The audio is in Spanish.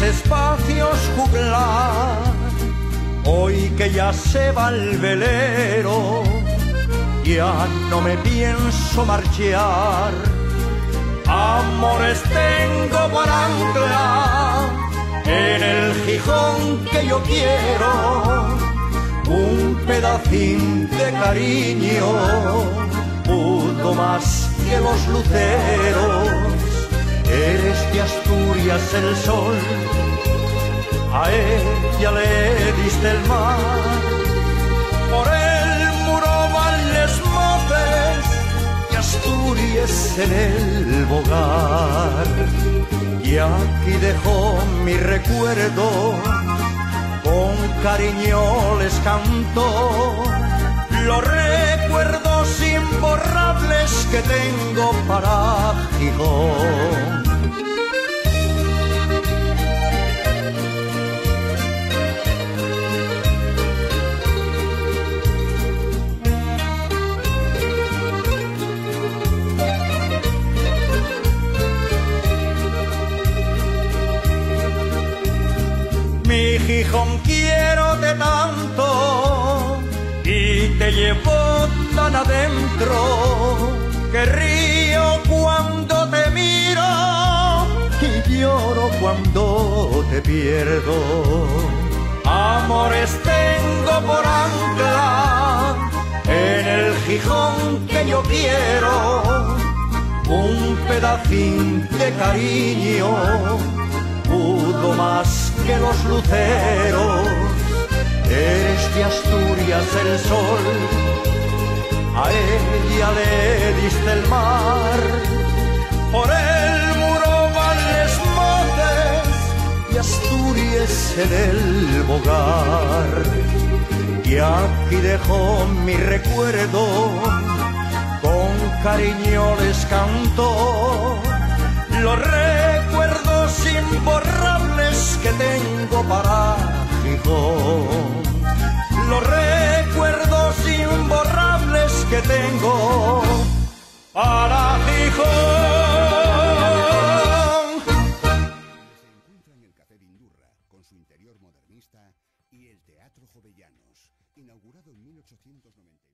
espacios juglar. Hoy que ya se va el velero, ya no me pienso marchar. Amores tengo por ancla en el Gijón que yo quiero, un pedacín de cariño pudo más que los luceros. Eres de Asturias el sol, a ella le diste el mar. Por el muro van les motes y Asturias en el bogar. Y aquí dejó mi recuerdo, con cariño les canto los recuerdos imborrables que tengo para Gijón. Mi Gijón, quiérote tanto y te llevo tan adentro que río cuando te miro y lloro cuando te pierdo. Amores tengo por ancla en el Gijón que yo quiero, un pedacín de cariño pudo más que los luceros. Eres de Asturias el sol, a ella le diste el mar. Por el muro van les motes y Asturias en el bogar. Y aquí dejo mi recuerdo, con cariño les canto los recuerdos imborrables que tengo para Gijón. Los recuerdos imborrables que tengo para Gijón. Se encuentra en el Café de Indurra, con su interior modernista, y el Teatro Jovellanos, inaugurado en 1890.